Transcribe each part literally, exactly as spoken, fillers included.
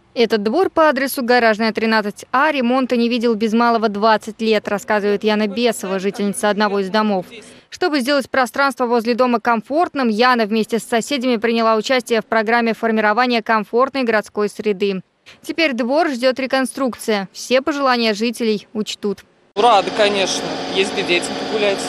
Этот двор по адресу Гаражная, тринадцать А ремонта не видел без малого двадцать лет, рассказывает Яна Бесова, жительница одного из домов. Чтобы сделать пространство возле дома комфортным, Яна вместе с соседями приняла участие в программе формирования комфортной городской среды. Теперь двор ждет реконструкция. Все пожелания жителей учтут. Рады, конечно. Ездили детям погулять.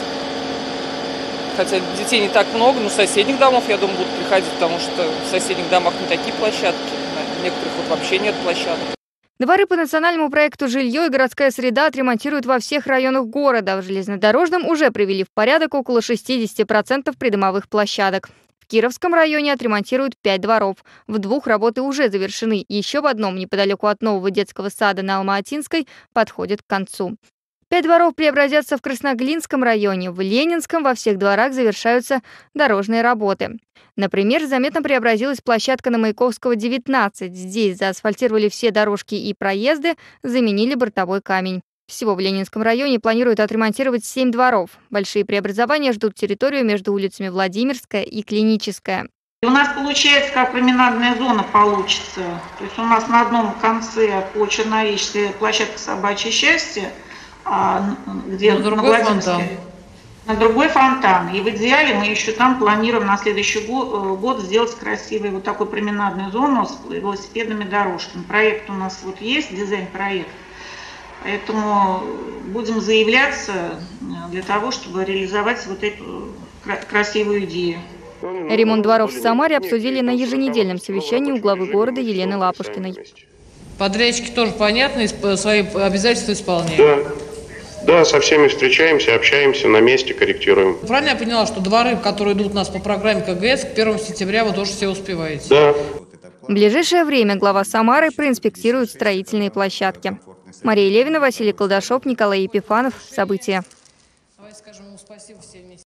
Хотя детей не так много, но с соседних домов, я думаю, будут приходить, потому что в соседних домах не такие площадки. На некоторых вот вообще нет площадок. Дворы по национальному проекту «Жилье и городская среда» отремонтируют во всех районах города. В железнодорожном уже привели в порядок около шестидесяти процентов придомовых площадок. В Кировском районе отремонтируют пять дворов. В двух работы уже завершены. Еще в одном, неподалеку от нового детского сада на Алма-Атинской, подходит к концу. Пять дворов преобразятся в Красноглинском районе. В Ленинском во всех дворах завершаются дорожные работы. Например, заметно преобразилась площадка на Маяковского, девятнадцать. Здесь заасфальтировали все дорожки и проезды, заменили бортовой камень. Всего в Ленинском районе планируют отремонтировать семь дворов. Большие преобразования ждут территорию между улицами Владимирская и Клиническая. У нас получается, как променадная зона получится. То есть у нас на одном конце по Черновической площадка «Собачье счастье», а где на другой фонтан. На другой фонтан. И в идеале мы еще там планируем на следующий год, год сделать красивую вот такую променадную зону с велосипедными дорожками. Проект у нас вот есть, дизайн-проект. Поэтому будем заявляться для того, чтобы реализовать вот эту красивую идею. Ремонт дворов в Самаре обсудили на еженедельном совещании у главы города Елены Лапушкиной. Подрядчики тоже понятно, свои обязательства исполняют. Да. Да, со всеми встречаемся, общаемся, на месте корректируем. Правильно я поняла, что дворы, которые идут у нас по программе ка гэ эс, к первому сентября вы тоже все успеваете? Да. В ближайшее время глава Самары проинспектирует строительные площадки. Мария Левина, Василий Колдашов, Николай Епифанов. События. Давайте скажем ему спасибо все вместе.